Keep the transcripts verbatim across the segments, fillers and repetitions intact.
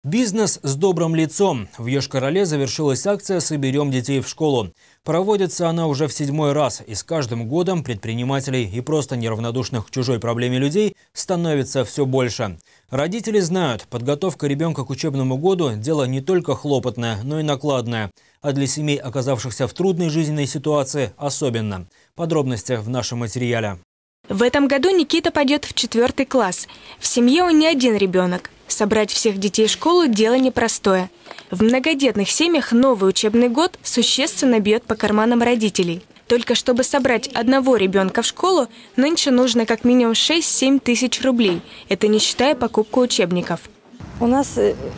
Бизнес с добрым лицом. В Йошкар-Оле завершилась акция «Соберем детей в школу». Проводится она уже в седьмой раз, и с каждым годом предпринимателей и просто неравнодушных к чужой проблеме людей становится все больше. Родители знают, подготовка ребенка к учебному году – дело не только хлопотное, но и накладное. А для семей, оказавшихся в трудной жизненной ситуации, особенно. Подробности в нашем материале. В этом году Никита пойдет в четвертый класс. В семье он не один ребенок. Собрать всех детей в школу – дело непростое. В многодетных семьях новый учебный год существенно бьет по карманам родителей. Только чтобы собрать одного ребенка в школу, нынче нужно как минимум шесть-семь тысяч рублей. Это не считая покупку учебников. У нас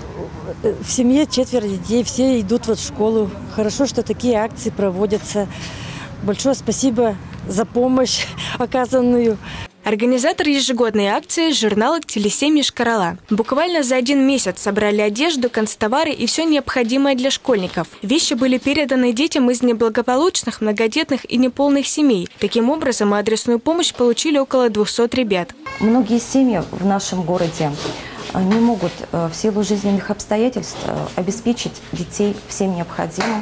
в семье четверо детей, все идут вот в школу. Хорошо, что такие акции проводятся. Большое спасибо за помощь оказанную. Организатор ежегодной акции – журнал «Телесемьи Йошкар-Ола». Буквально за один месяц собрали одежду, канцтовары и все необходимое для школьников. Вещи были переданы детям из неблагополучных, многодетных и неполных семей. Таким образом, адресную помощь получили около двухсот ребят. Многие семьи в нашем городе не могут в силу жизненных обстоятельств обеспечить детей всем необходимым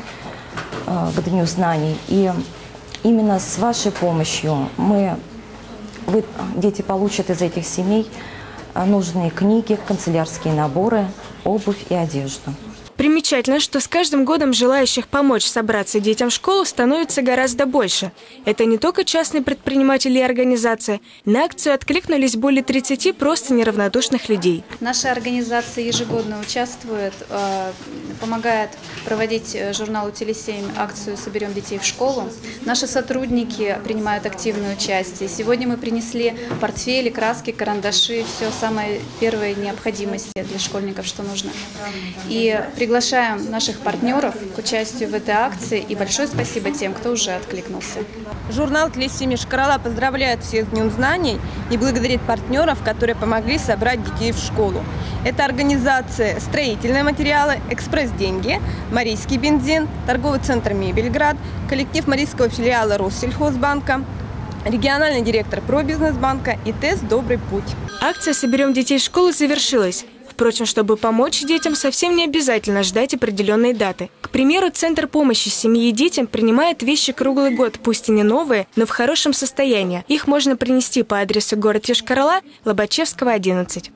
к Дню знаний. И именно с вашей помощью мы... Вы, дети получат из этих семей нужные книги, канцелярские наборы, обувь и одежду. Примечательно, что с каждым годом желающих помочь собраться детям в школу становится гораздо больше. Это не только частные предприниматели и организации. На акцию откликнулись более тридцати просто неравнодушных людей. Наша организация ежегодно участвует, помогает проводить журналу «Телесемь» акцию «Соберем детей в школу». Наши сотрудники принимают активное участие. Сегодня мы принесли портфели, краски, карандаши, все самое первой необходимости для школьников, что нужно. И приглашаем наших партнеров к участию в этой акции. И большое спасибо тем, кто уже откликнулся. Журнал «Телесемьи Йошкар-Ола» поздравляет всех с Днем знаний и благодарит партнеров, которые помогли собрать детей в школу. Это организация «Строительные материалы», «Экспресс-деньги», «Марийский бензин», торговый центр «Мебельград», коллектив Марийского филиала Россельхозбанка, региональный директор Пробизнесбанка и ТЭС «Добрый путь». Акция «Соберем детей в школу» завершилась. Впрочем, чтобы помочь детям, совсем не обязательно ждать определенной даты. К примеру, Центр помощи семье и детям принимает вещи круглый год, пусть и не новые, но в хорошем состоянии. Их можно принести по адресу город Йошкар-Ола, Лобачевского, одиннадцать.